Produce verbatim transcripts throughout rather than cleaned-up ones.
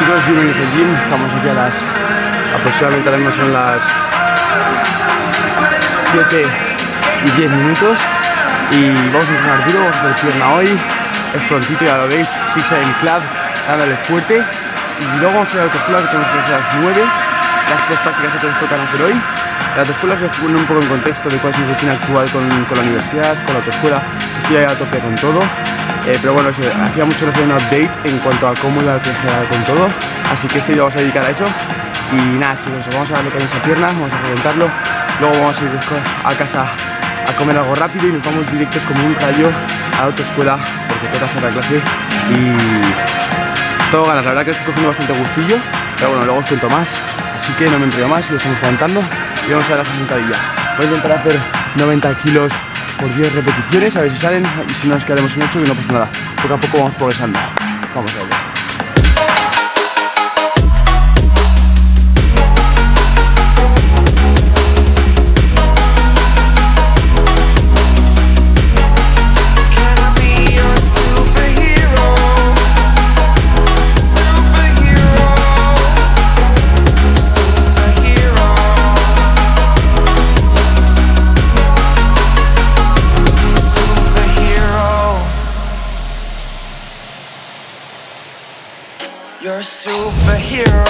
chicos, bienvenidos al gym. Estamos aquí a las aproximadamente ahora mismo son las siete y diez minutos y vamos a entrenar duro, vamos a hacer pierna hoy. Es prontito, ya lo veis, six a m club, dándole fuerte. Y luego vamos a ir a la autoescuela, que tenemos que hacer a las nueve. Las tres prácticas que nos tocan hacer hoy. La autoescuela os voy a poner un poco en contexto de cuál es mi rutina actual con, con la universidad, con la autoescuela. Estoy ahí a tope con todo. Eh, pero bueno, eso, hacía mucho que hacer un update en cuanto a cómo iba a crecer con todo. Así que este día vamos a dedicar a eso. Y nada, chicos, vamos a darle caña a esta pierna, vamos a reventarlo. Luego vamos a ir a casa a comer algo rápido y nos vamos directos como un rayo a la autoescuela porque toca hacer la clase y todo ganas. La verdad que estoy cogiendo bastante gustillo, pero bueno, luego os cuento más. Así que no me enrollo más y lo estamos levantando y vamos a dar la sentadilla. Voy a intentar hacer noventa kilos por diez repeticiones, a ver si salen, y si no nos quedaremos en ocho y no pasa nada. Poco a poco vamos progresando. Vamos a ello. You're a superhero.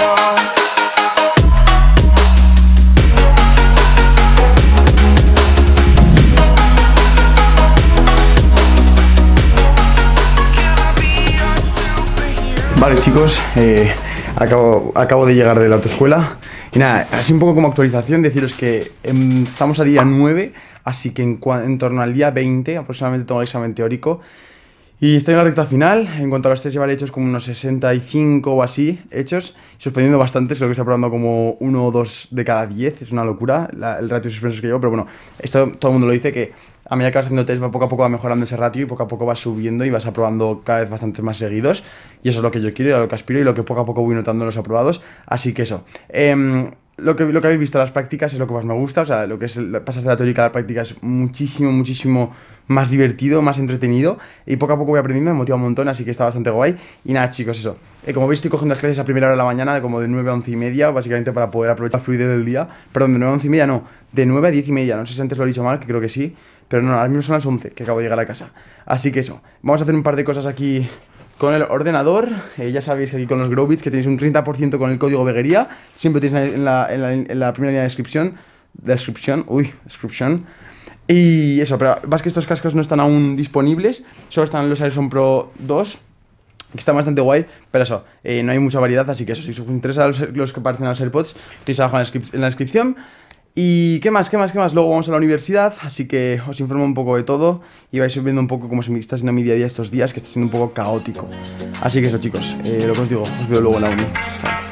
Vale, chicos, eh, acabo, acabo de llegar de la autoescuela. Y nada, así un poco como actualización, deciros que eh, estamos a día nueve, así que en, en torno al día veinte aproximadamente tengo el examen teórico. Y estoy en la recta final. En cuanto a los test llevaré hechos como unos sesenta y cinco o así hechos, suspendiendo bastantes, creo que estoy aprobando como uno o dos de cada diez, es una locura la, el ratio de suspensos que llevo, pero bueno, esto todo el mundo lo dice, que a medida que vas haciendo test, poco a poco va mejorando ese ratio y poco a poco vas subiendo y vas aprobando cada vez bastantes más seguidos, y eso es lo que yo quiero y a lo que aspiro y lo que poco a poco voy notando en los aprobados, así que eso. Eh, Lo que, lo que habéis visto en las prácticas es lo que más me gusta, o sea, lo que es el, pasar de la teórica a la práctica es muchísimo, muchísimo más divertido, más entretenido, y poco a poco voy aprendiendo, me motiva un montón, así que está bastante guay. Y nada, chicos, eso, eh, como veis estoy cogiendo las clases a primera hora de la mañana, de como de nueve a once y media, básicamente para poder aprovechar la fluidez del día. Perdón, de nueve a once y media no, de nueve a diez y media, no sé si antes lo he dicho mal, que creo que sí, pero no, ahora mismo son las once, que acabo de llegar a casa. Así que eso, vamos a hacer un par de cosas aquí con el ordenador. Eh, ya sabéis que aquí con los Growbits que tenéis un treinta por ciento con el código veguería. Siempre tenéis en la, en la, en la primera línea de descripción. Descripción, uy, descripción. Y eso, pero más que estos cascos no están aún disponibles. Solo están los Airson Pro dos, que están bastante guay. Pero eso, eh, no hay mucha variedad, así que eso, si os interesa los, los que parecen a los AirPods, tenéis abajo en la, en la descripción. Y qué más, qué más, qué más, luego vamos a la universidad, así que os informo un poco de todo y vais viendo un poco cómo se me está siendo mi día a día estos días, que está siendo un poco caótico. Así que eso, chicos, eh, lo que os digo, os veo luego en la uni. Chao.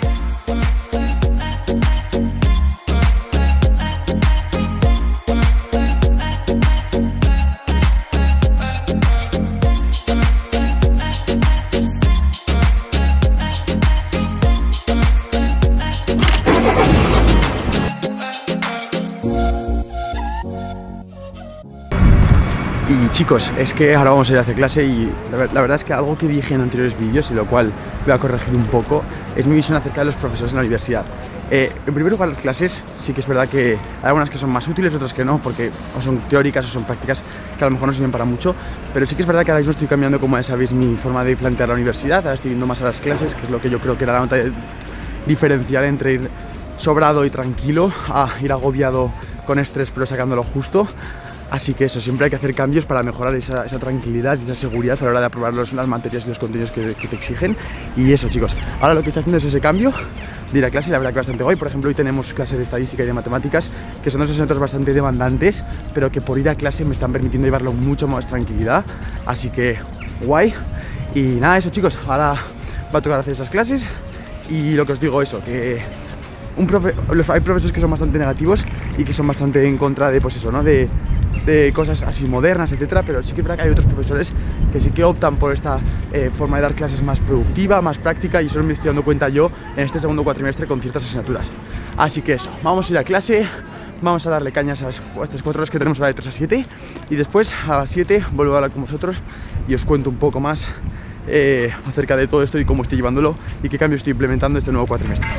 Y chicos, es que ahora vamos a ir a hacer clase y la, la verdad es que algo que dije en anteriores vídeos y lo cual voy a corregir un poco es mi visión acerca de los profesores en la universidad. Eh, en primer lugar, las clases sí que es verdad que hay algunas que son más útiles, otras que no, porque o son teóricas o son prácticas que a lo mejor no sirven para mucho, pero sí que es verdad que ahora mismo estoy cambiando, como ya sabéis, mi forma de plantear la universidad. Ahora estoy yendo más a las clases, que es lo que yo creo que era la nota diferencial entre ir sobrado y tranquilo a ir agobiado con estrés pero sacándolo justo. Así que eso, siempre hay que hacer cambios para mejorar esa, esa tranquilidad y esa seguridad a la hora de aprobar los, las materias y los contenidos que, que te exigen. Y eso, chicos, ahora lo que estoy haciendo es ese cambio de ir a clase, la verdad que bastante guay. Por ejemplo, hoy tenemos clases de estadística y de matemáticas, que son dos asignaturas bastante demandantes, pero que por ir a clase me están permitiendo llevarlo mucho más tranquilidad. Así que, guay. Y nada, eso, chicos, ahora va a tocar hacer esas clases. Y lo que os digo, eso, que un profe, los, hay profesores que son bastante negativos y que son bastante en contra de, pues eso, ¿no? De, de cosas así modernas, etcétera, pero sí que es verdad que hay otros profesores que sí que optan por esta eh, forma de dar clases más productiva, más práctica, y eso me estoy dando cuenta yo en este segundo cuatrimestre con ciertas asignaturas. Así que eso, vamos a ir a clase, vamos a darle cañas a estas cuatro horas que tenemos ahora de tres a siete, y después a las siete vuelvo a hablar con vosotros y os cuento un poco más eh, acerca de todo esto y cómo estoy llevándolo y qué cambios estoy implementando este nuevo cuatrimestre.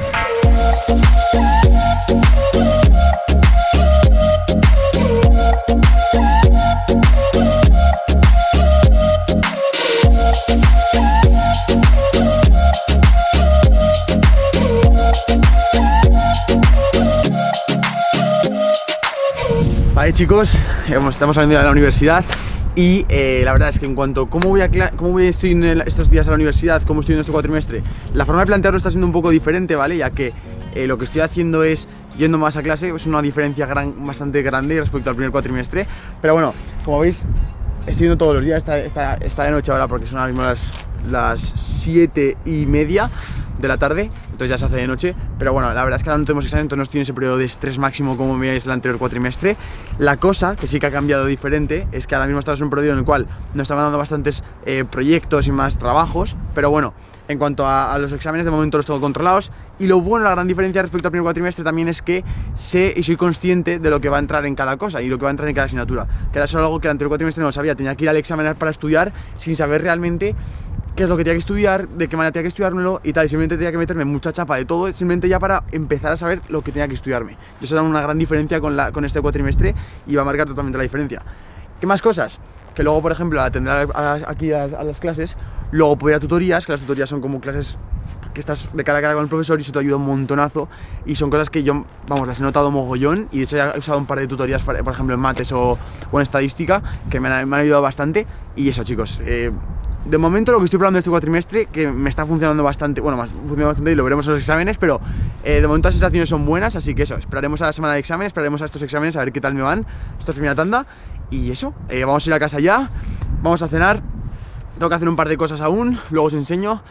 Vale, chicos, estamos saliendo de la universidad y eh, la verdad es que en cuanto a cómo voy a cómo voy estoy en el, estos días a la universidad, cómo estoy en este cuatrimestre, la forma de plantearlo está siendo un poco diferente, ¿vale? Ya que eh, lo que estoy haciendo es yendo más a clase, es una diferencia gran, bastante grande respecto al primer cuatrimestre, pero bueno, como veis, estoy yendo todos los días, está, está, está de noche ahora porque son ahora mismo las, las siete y media de la tarde, entonces ya se hace de noche, pero bueno, la verdad es que ahora no tenemos examen, entonces no estoy en ese periodo de estrés máximo como veíais el anterior cuatrimestre. La cosa que sí que ha cambiado diferente es que ahora mismo estamos en un periodo en el cual nos están dando bastantes eh, proyectos y más trabajos, pero bueno, en cuanto a, a los exámenes de momento los tengo controlados. Y lo bueno, la gran diferencia respecto al primer cuatrimestre también es que sé y soy consciente de lo que va a entrar en cada cosa y lo que va a entrar en cada asignatura, que era solo algo que el anterior cuatrimestre no sabía, tenía que ir al examen para estudiar sin saber realmente qué es lo que tenía que estudiar, de qué manera tenía que estudiármelo y tal, y simplemente tenía que meterme mucha chapa de todo, simplemente ya para empezar a saber lo que tenía que estudiarme. Y eso era una gran diferencia con, la, con este cuatrimestre y va a marcar totalmente la diferencia. ¿Qué más cosas? Que luego, por ejemplo, al atender a, a, aquí a, a las clases, luego puedo ir a tutorías, que las tutorías son como clases que estás de cara a cara con el profesor y eso te ayuda un montonazo y son cosas que yo, vamos, las he notado mogollón y de hecho ya he usado un par de tutorías, por ejemplo en mates o, o en estadística, que me han, me han ayudado bastante. Y eso, chicos, eh, de momento lo que estoy probando este cuatrimestre, que me está funcionando bastante, bueno, más funciona bastante y lo veremos en los exámenes, pero eh, de momento las sensaciones son buenas, así que eso, esperaremos a la semana de exámenes, esperaremos a estos exámenes a ver qué tal me van, esta es primera tanda. Y eso, eh, vamos a ir a casa ya, vamos a cenar, tengo que hacer un par de cosas aún, luego os enseño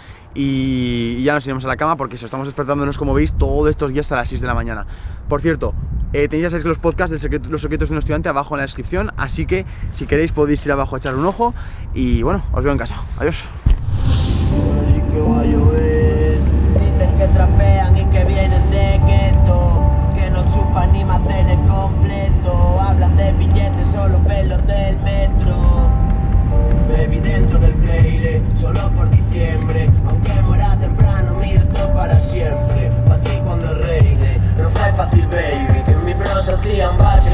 y ya nos iremos a la cama porque eso, estamos despertándonos, como veis, todos estos días hasta las seis de la mañana. Por cierto, eh, tenéis ya sabéis los podcasts de secreto, los secretos de un estudiante abajo en la descripción, así que si queréis podéis ir abajo a echar un ojo y bueno, os veo en casa. Adiós. Dicen que trapean y que vienen de gueto, que no chupan ni me hacen el completo, hablan de billetes, solo pelos del metro. Baby dentro del Freire, solo por diciembre, aunque muera temprano, mi esto para siempre. Pa' ti cuando reine, no fue fácil, baby, que mis bros hacían base.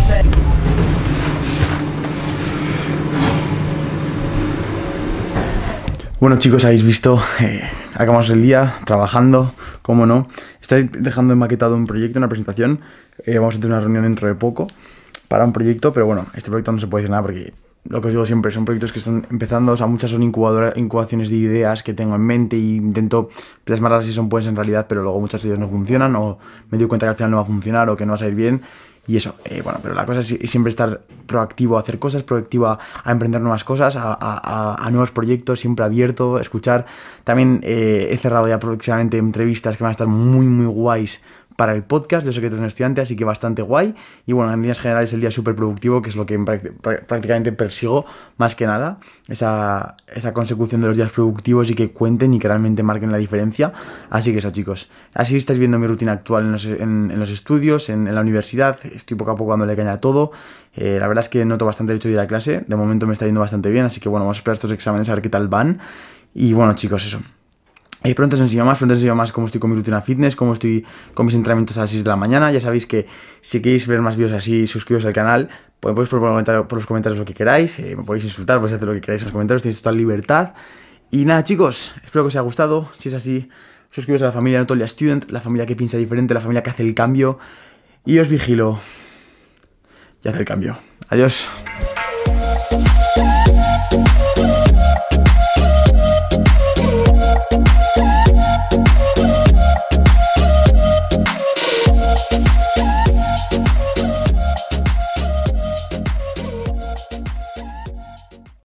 Bueno, chicos, habéis visto, eh, acabamos el día trabajando, cómo no. Estoy dejando maquetado un proyecto, una presentación. Eh, vamos a tener una reunión dentro de poco para un proyecto, pero bueno, este proyecto no se puede decir nada porque lo que os digo siempre, son proyectos que están empezando, o sea, muchas son incubadoras, incubaciones de ideas que tengo en mente y intento plasmarlas si son buenas en realidad, pero luego muchas ideas no funcionan o me doy cuenta que al final no va a funcionar o que no va a salir bien. Y eso, eh, bueno, pero la cosa es siempre estar proactivo a hacer cosas, proactivo a, a emprender nuevas cosas, a, a, a nuevos proyectos, siempre abierto, escuchar. También eh, he cerrado ya próximamente entrevistas que van a estar muy, muy guays para el podcast de Los Secretos de un Estudiante, así que bastante guay. Y bueno, en líneas generales el día es súper productivo, que es lo que prácticamente persigo más que nada, esa, esa consecución de los días productivos y que cuenten y que realmente marquen la diferencia. Así que eso, chicos, así estáis viendo mi rutina actual en los, en, en los estudios, en, en la universidad. Estoy poco a poco dándole caña a todo. Eh, la verdad es que noto bastante el hecho de ir a clase, de momento me está yendo bastante bien, así que bueno, vamos a esperar estos exámenes a ver qué tal van. Y bueno, chicos, eso. Y pronto os enseño más, pronto os enseño más cómo estoy con mi rutina fitness, cómo estoy con mis entrenamientos a las seis de la mañana. Ya sabéis que si queréis ver más vídeos así, suscribiros al canal, pues podéis por, por los comentarios lo que queráis, eh, me podéis insultar, podéis hacer lo que queráis en los comentarios, tenéis total libertad. Y nada, chicos, espero que os haya gustado. Si es así, suscribiros a la familia Notolia Student, la familia que piensa diferente, la familia que hace el cambio. Y os vigilo y hace el cambio. Adiós.